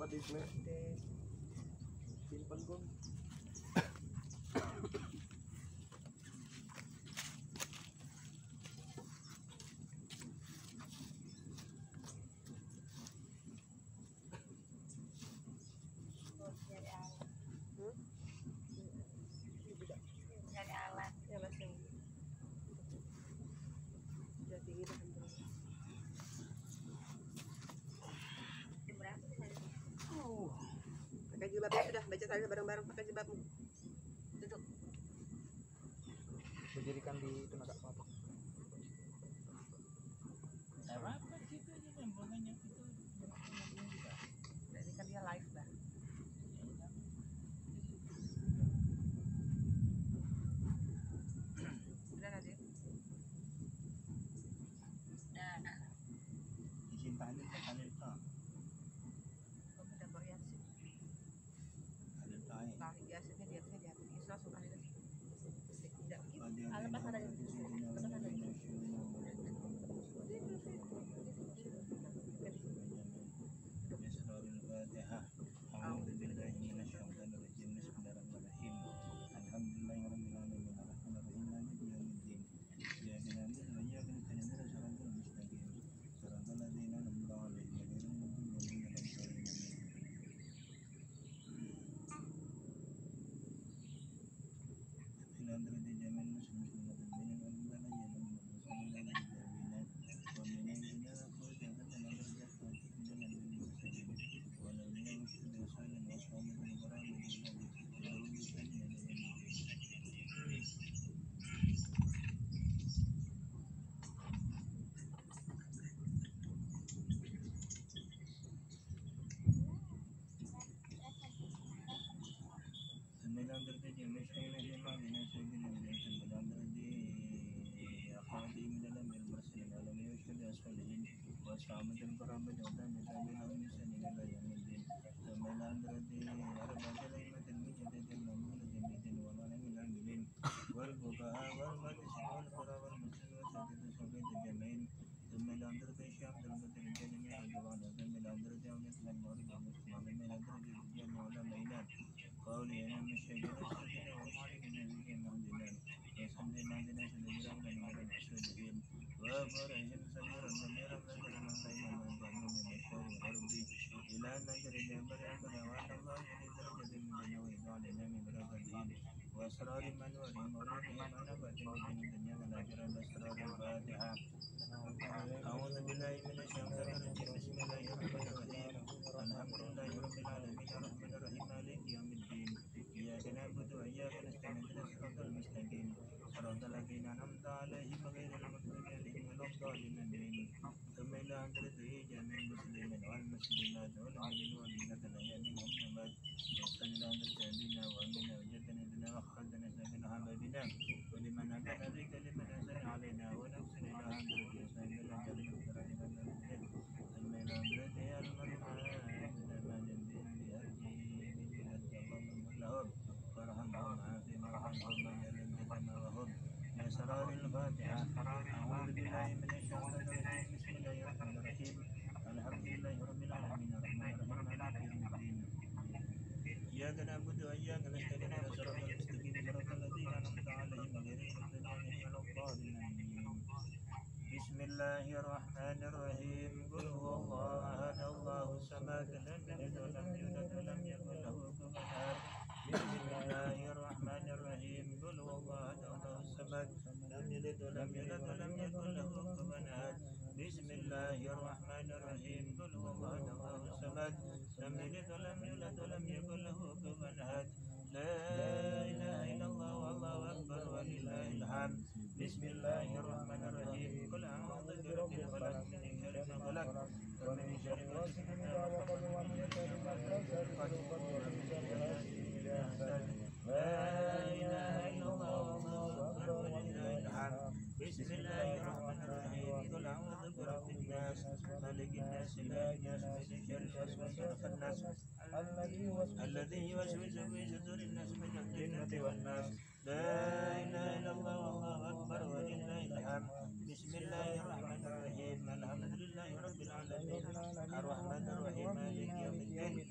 padisme. Simpan ko. Cari alat. Ya langsung. Udah tinggi dah. Berapa sih? Pakai jilbabnya sudah, baca saja bareng-bareng pakai jilbabmu. Duduk. Berdirikan di itu agak apa? Apa gitu aja nyambungannya itu juga. Jadi kan dia live dah. Udah nanti. Nah, Disintahin itu kanil to. Kamu udah variasi. Kanil to eh. Tarik biasanya dia tuh dia bisa langsung kali ini. Tidak gitu. kalau pas ada di الذي يوسوس في صدور الناس من الجنة والناس لا إله إلا الله والله أكبر ولله الحمد بسم الله الرحمن الرحيم الحمد لله رب العالمين الرحمن الرحيم مالك يوم الدين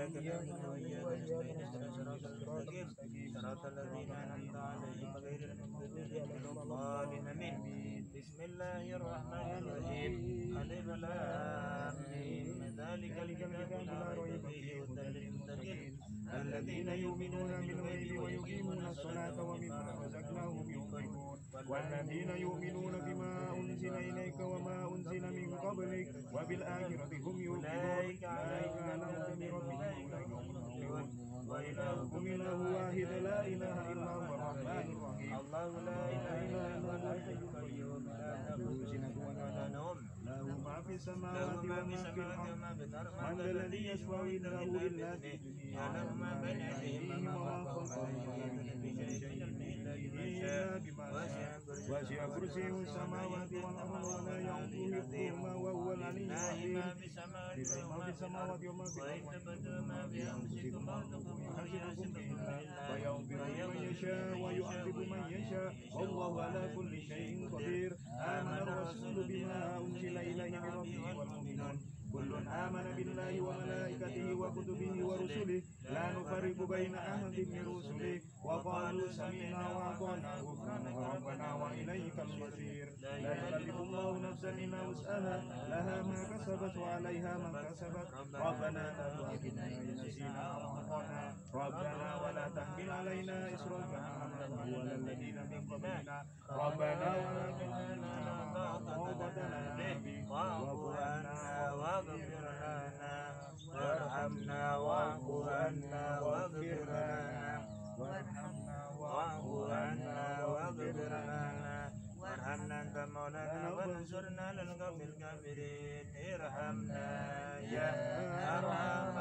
إياك نعبد وإياك نستعين اهدنا الصراط المستقيم صراط الذين أنعمت عليهم غير المغضوب عليهم ولا الضالين آمين. بسم الله الرحمن الرحيم. ألف لام ميم ذلك الكتاب لا ريب فيه هدى للمتقين الذين يؤمنون بالغيب ويقيمون الصلاة ومما رزقناهم ينفقون والذين يؤمنون بما أنزل إليك وما أنزل من قبلك وبالآخرة هم يوقنون أولئك على هدى من ربهم أولئك هم المفلحون وإلهكم إله واحد لا إله إلا هو الرحمن الرحيم الله لا إله إلا هو الحي القيوم لا تأخذه سنة ولا نوم له ما في السماوات وما في الأرض من ذا الذي يشفع عنده إلا بإذنه يعلم ما بين أيديهم وما خلفهم ولا يحيطون بشيء من علمه إلا بما شاء وسع كرسيه السماوات والأرض ولا يؤوده حفظهما وهو العلي العظيم لله ما في السماوات وما في الأرض ما بأنفسكم ويحاسبكم بالله ويغفر من يشاء ويعذب من يشاء والله على كل شيء قدير آمن الرسول بما أنزل إليه من ربه والمؤمنون كل آمن بالله وملائكته وكتبه ورسله لا نفرق بين أحد من رسله وقالوا سمعنا وأطعنا غفرانك ربنا وإليك المصير لا يكلف الله نفسا إلا وسعها لها ما كسبت وعليها ما كسبت ربنا لا تؤاخذنا إن نسينا أو أخطأنا ربنا ولا تحمل علينا إصرا كما حملته على الذين من قبلنا ربنا ولا تحملنا ما طاقة لنا به واعف عنا واغفر لنا وارحمنا واعف عنا واغفر لنا وارحمنا واعف عنا واغفر لنا وارحمنا أنت مولانا وانصرنا على القوم الكافرين ارحمنا يا أرحم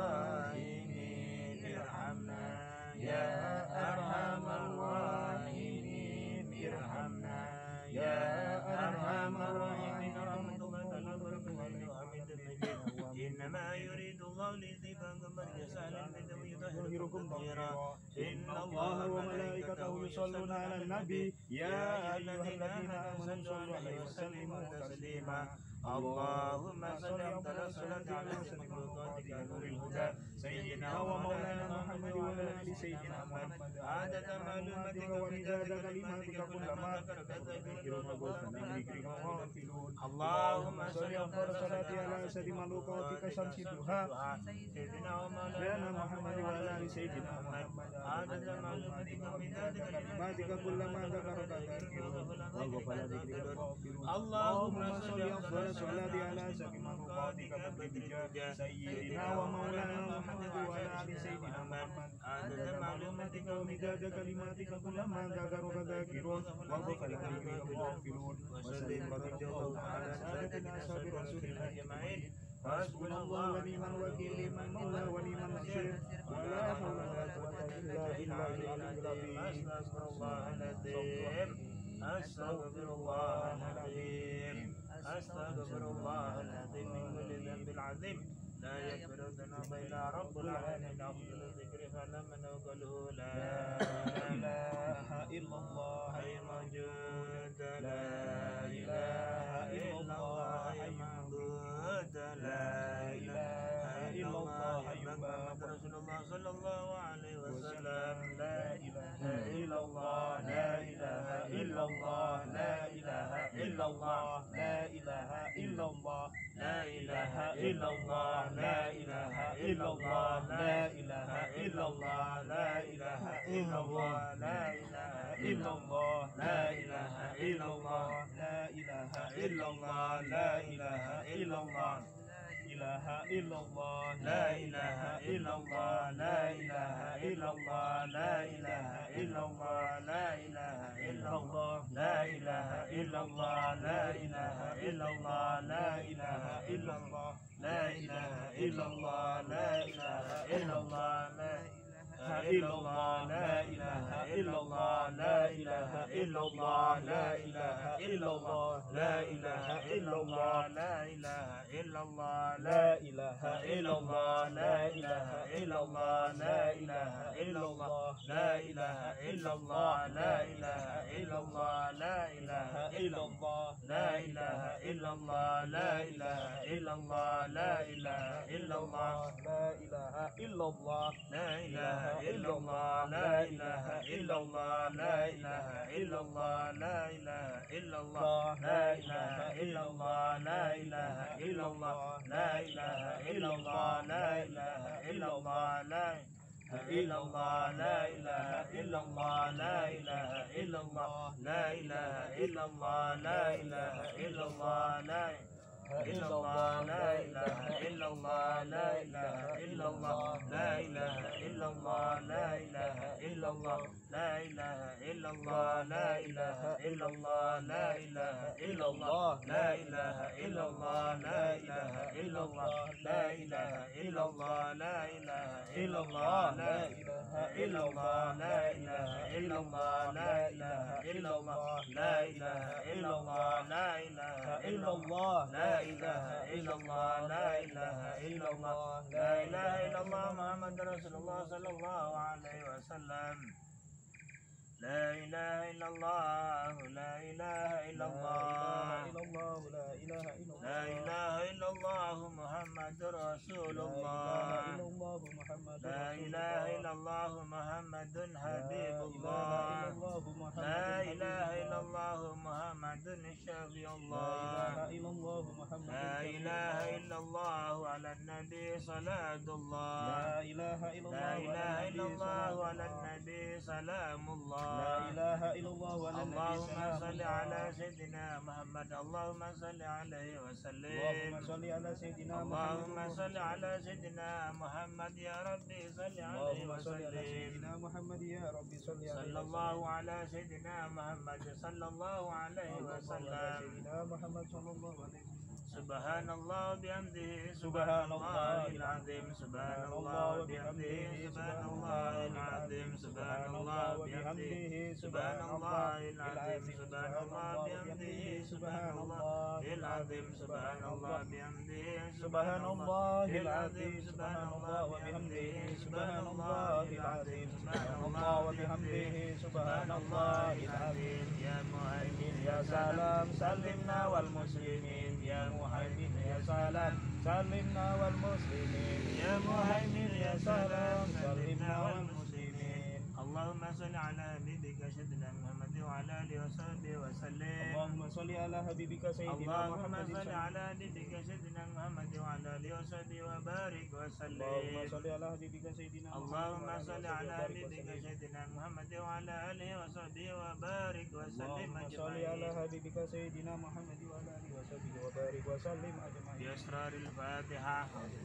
الراحمين ارحمنا يا أرحم الراحمين ارحمنا يا أرحم الراحمين رحمتك إنما يريد الله ليذهب عنكم الرجس أهل البيت ويطهركم تطهيرا إن الله وملائكته يصلون على النبي يا أيها الذين آمنوا صلوا عليه وسلموا تسليما اللهم صل أفضل الصلاة على مخلوقاتك نور الهدى سيدنا ومولانا محمد وعلى آل سيدنا محمد عادة معلوماتك ومداد كلماتك كلما ذكرك اللهم صل أفضل الصلاة على أسد مخلوقاتك شمس الضحى سيدنا ومولانا محمد وعلى آل سيدنا محمد عادة معلوماتك ومداد كلماتك كلما ذكرك وغفل ذكرك اللهم صل أفضل الصلاة على أسد مخلوقاتك بدر سيدنا ومولانا محمد وعلى آل سيدنا محمد عدد معلوماتك ومداد كلماتك كلما ذكرك ذاكرون وغفل ذكرك غافلون وسلم رضي الله تعالى سادتنا أصحاب رسول الله أجمعين حسبنا الله ونعم الوكيل نعم المولى ونعم النصير ولا حول ولا قوة إلا بالله العلي العظيم أستغفر الله العظيم أستغفر الله العظيم أستغفر الله العظيم من كل ذنب العظيم لا يغفر الذنوب إلا رب العالمين أفضل الذكر فلمن وقله لا إله إلا الله حي موجود لا إله إلا الله حي موجود لا إله إلا الله حي محمد رسول الله صلى الله عليه وسلم لا إله إلا الله لا إله إلا الله لا إله إلا الله لا إله إلا الله لا إله إلا الله لا إله إلا الله لا إله إلا الله لا إله إلا الله لا إله إلا الله لا إله إلا الله لا إله إلا الله لا إله إلا الله إله إلا الله لا إله إلا الله لا إله إلا الله لا إله إلا الله لا إله إلا الله لا إله إلا الله لا إله إلا الله لا إله إلا الله لا إله إلا الله لا إله إلا الله لا إلا الله لا إله إلا الله لا إله إلا الله لا إله إلا الله لا إله إلا الله لا إله إلا الله لا إله إلا الله لا إله إلا إلا الله لا إله إلا الله لا إله إلا الله لا إله إلا الله لا إله إلا الله لا إله إلا الله لا إله إلا الله لا إله إلا الله لا إله إلا الله لا إله إلا الله لا إله إلا الله لا إله إلا الله لا إله إلا الله لا إله إلا الله لا إله إلا الله لا إله إلا الله لا إله إلا الله لا إلا الله لا إله إلا الله لا إله إلا الله لا إله إلا الله لا إله إلا الله لا إلا الله لا إله إلا الله لا إله إلا الله لا إله إلا الله لا إله إلا الله لا إله إلا الله لا إله إلا الله لا إله إلا الله لا إله إلا الله لا إله إلا الله لا إله إلا الله لا إله إلا الله لا إله إلا الله لا إله إلا الله لا إله إلا الله لا إله إلا الله لا إله إلا الله لا إله إلا الله لا إله إلا الله لا إله إلا الله محمد رسول الله صلى الله عليه وسلم لا إله إلا الله لا إله إلا الله لا إله إلا الله محمد رسول الله لا إله إلا الله محمد حبيب الله لا إله إلا الله محمد شفيع الله لا إله إلا الله على النبي صلاة الله لا إله إلا الله على النبي سلام الله لا إله إلا الله ولا اللهم صل على سيدنا محمد اللهم صل عليه وسلم اللهم صل على سيدنا محمد اللهم صل على سيدنا محمد يا ربي صل عليه وسلم سيدنا محمد يا ربي صلى الله على سيدنا محمد صلى الله عليه وسلم سيدنا محمد صلى الله عليه وسلم سبحان الله بحمده سبحان الله العظيم سبحان الله بحمده سبحان الله العظيم سبحان الله بحمده سبحان الله العظيم سبحان الله بحمده سبحان الله العظيم سبحان الله بحمده سبحان الله العظيم سبحان الله وبحمده سبحان الله العظيم سبحان الله وبحمده سبحان الله العظيم يا مهيمن يا سلام سلمنا والمسلمين يا مهيمن يا سلام سلمنا والمسلمين يا مهيمن يا سلام سلمنا والمسلمين اللهم صل على حبيبك سيدنا محمد وعلى اله وصحبه وسلم اللهم صل على حبيبك سيدنا محمد اللهم صل على حبيبك سيدنا محمد وعلى اله وصحبه وبارك وسلم اللهم صل على حبيبك سيدنا اللهم صل على حبيبك سيدنا محمد وعلى اله وصحبه وبارك وسلم اللهم صل على حبيبك سيدنا محمد وعلى اله وصحبه وبارك وسلم اجمعين بأسرار الفاتحة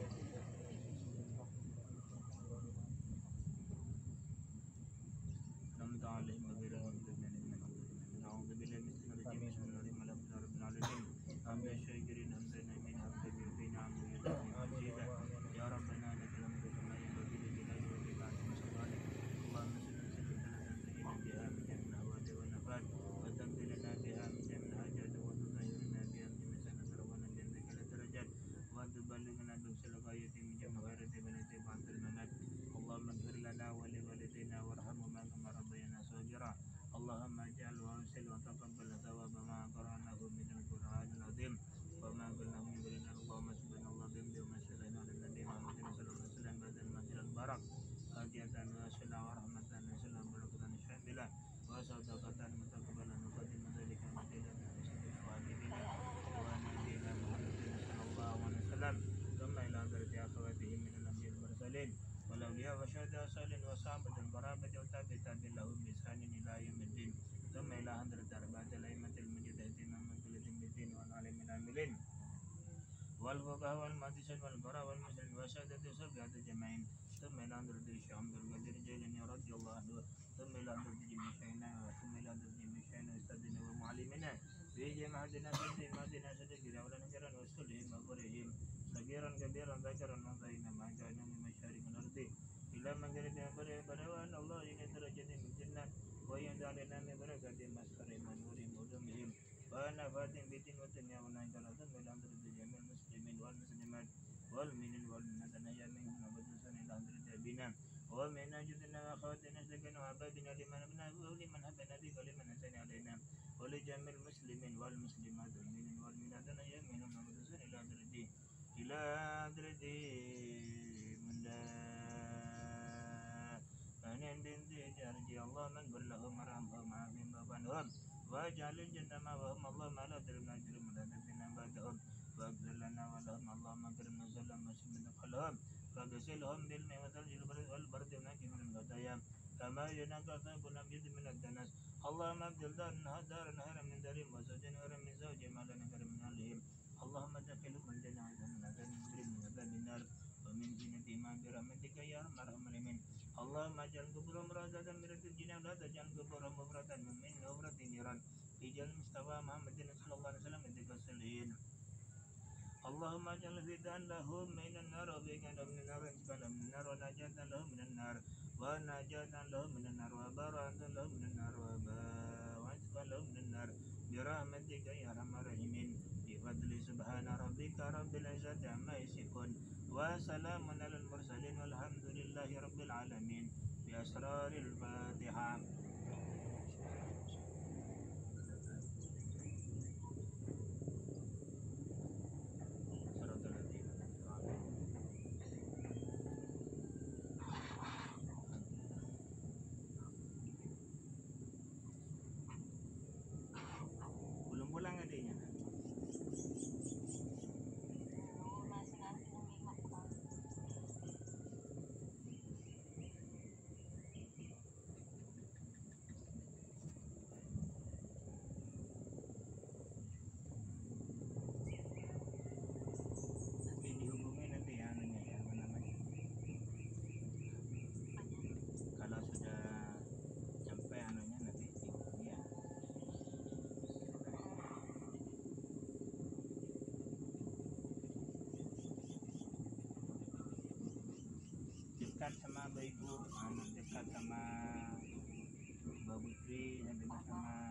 عليهم غير المغضوب عليهم نعوذ بالله من الشيطان الرجيم بسم الله الرحمن الرحيم رب العالمين حمد الشاكرين حمدا نعيمين حمدا يرضي نعم ويرضي يا ربنا لك الحمد كما ينبغي لجلال وجهك عظيم سلطانك اللهم صل وسلم على بها من جميع الأهوال والنفات وتمضي لنا بها من جميع الحاجات وتطهرنا بها من مسانة روانا بأنك لدرجات وتبلغنا بوصل غاية من جميع غيرة بنيت بعد الممات اللهم اغفر لنا ولوالدينا وارحمهما كما ربيانا صغيرا اللهم اجعل وانزل وتقبل ثواب ما قرأناه من القرآن العظيم وما قلناه من قلنا اللهم سبحان الله بحمده وما صلينا على النبي محمد صلى الله عليه وسلم بعد المسجد المبارك هدية وسلام ورحمة وسلام بركة شاملة وصدقة متقبلا نقدم ذلك مدينة سيدنا وحبيبنا ونبينا محمد صلى الله عليه وسلم ثم إلى درجة أخواته من الأنبياء المرسلين والأولياء والشهداء والصالحين والصحابة القرابة والتابعين لهم بإحسان إلى يوم الدين ثم إلى حضرة أربعة الأئمة المجتهدين من كل الدين والعالم العاملين والفقهاء والمحدثين والقراء والمسلمين والسادة السبعة أجمعين ثم إلى حضرة الشيخ عبد القادر الجيلاني رضي الله عنه ثم إلى حضرة جميع شيخنا ثم إلى حضرة جميع شيخنا أستاذنا ومعلمنا بهم عهدنا سيدنا مهدنا سيدنا ولا نجرا وسلهم وقرهم صغيرا كبيرا ذكرا وانثينا ما كان من مشارق الأرض إلى مغربها برهوان الله إلى درجة من الجنة ويجعلنا من بركة مسخر ونورهم ودمهم ونفات بيت وتنيا ونجر ثم إلى حضرة جميع المسلمين والمسلمات والمؤمنين والمؤمنات منهم وبدرسا إلى حضرة اللهم إنا جدنا وأخواتنا سكنوا وأحبابنا لمن أبنا ولمن هبنا بك ولمن أحسن علينا ولجميع المسلمين والمسلمات والمؤمنين والمؤمنات الأحياء منهم والأموات إلى آخر الدين إلى آخر الدين من لا من بنت جارجي اللهم اغفر لهم وارحمهم وعافهم واعف عنهم واجعل الجنة مأواهم اللهم لا تحرمنا أجرهم ولا تفتنا بعدهم واغفر لنا ولهم اللهم اكرمنا وسلم وسلم ادخلهم فاغسلهم بالماء والثلج والبرد ونقهم من الخطايا كما ينقى ثوب الأبيض من الدنس اللهم ابدل دارا خيرا من دارهم وزوجا خيرا من زوجهم على خيرا من أهلهم اللهم ادخلهم الجنة من عذاب من عذاب النار ومن زينتهم برحمتك يا أرحم الراحمين اللهم اجعل قبورهم روضة من رياض الجنة ولا تجعل قبورهم مفرة من حفرة النيران اجعل مصطفى محمد صلى الله عليه وسلم عندك الصالحين اللهم اجعل فداء لهم من النار وبيعنا من النار وانتقالا من النار ونجاة لهم من النار ونجاة لهم من النار وبراءة لهم من النار وانتقالا لهم من النار برحمتك يا ارحم الراحمين بفضل سبحان ربك رب العزة عما يصفون وسلام على المرسلين والحمد لله رب العالمين بأسرار الفاتحة. Belum pulang adiknya? masih nanti nungguin makan. Nanti dihubungi nanti ya anunya ya apa namanya? Kalau sudah sampai anunya nanti dihubungi ya. Dekat sama Mbak Ibu, dekat sama Mbak Putri dan dekat sama